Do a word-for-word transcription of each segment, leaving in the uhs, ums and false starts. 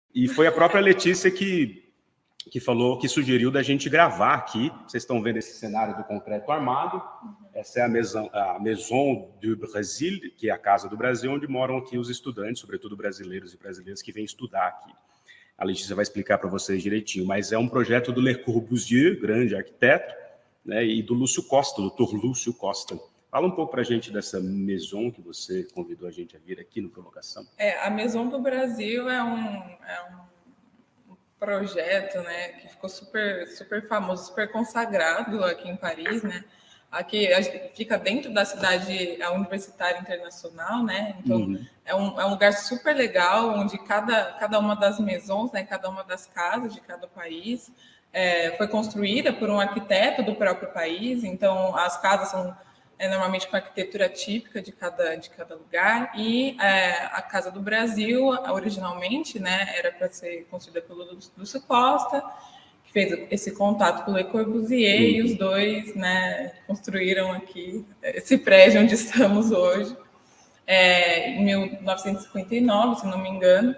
E foi a própria Letícia que, que falou, que sugeriu da gente gravar aqui. Vocês estão vendo esse cenário do concreto armado. Uhum. Essa é a Maison, a Maison du Brasil, que é a Casa do Brasil, onde moram aqui os estudantes, sobretudo brasileiros e brasileiras que vêm estudar aqui. A Letícia vai explicar para vocês direitinho, mas é um projeto do Le Corbusier, grande arquiteto, né, e do Lúcio Costa, doutor Lúcio Costa. Fala um pouco para a gente dessa Maison que você convidou a gente a vir aqui no Provocação. É, a Maison do Brasil é um, é um projeto, né, que ficou super, super famoso, super consagrado aqui em Paris, né? Aqui fica dentro da cidade universitária internacional, né? Então uhum. é, um, é um lugar super legal, onde cada, cada uma das maisons, né, cada uma das casas de cada país é, foi construída por um arquiteto do próprio país. Então as casas são é, normalmente com a arquitetura típica de cada, de cada lugar. E é, a Casa do Brasil, originalmente, né, era para ser construída pelo Lúcio Costa, fez esse contato com o Le Corbusier, uhum. e os dois, né, construíram aqui esse prédio onde estamos hoje, é, em mil novecentos e cinquenta e nove, se não me engano.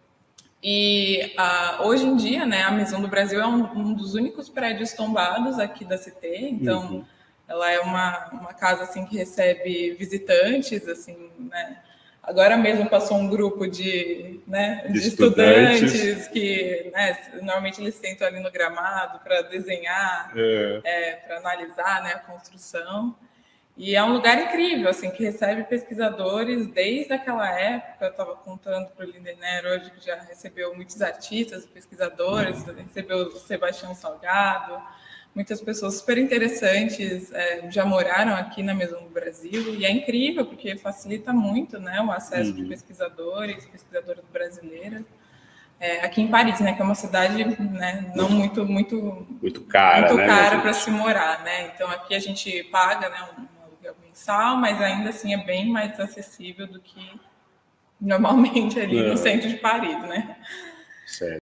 E a, hoje em dia, né, a Maison do Brasil é um, um dos únicos prédios tombados aqui da C T, então uhum. ela é uma, uma casa assim, que recebe visitantes, assim, né. Agora mesmo passou um grupo de, né, de estudantes. estudantes que, né, normalmente eles sentam ali no gramado para desenhar, é. É, para analisar, né, a construção. E é um lugar incrível, assim, que recebe pesquisadores desde aquela época. Eu estava contando para o Lindener hoje que já recebeu muitos artistas, pesquisadores, uhum. recebeu o Sebastião Salgado. Muitas pessoas super interessantes é, já moraram aqui na Maison do Brasil, e é incrível, porque facilita muito, né, o acesso uhum. de pesquisadores, pesquisadoras brasileiras, é, aqui em Paris, né, que é uma cidade, né, não muito, muito, muito cara, muito né, cara para se morar, né? Então aqui a gente paga, né, um, um aluguel mensal, mas ainda assim é bem mais acessível do que normalmente ali é. no centro de Paris, né? Certo.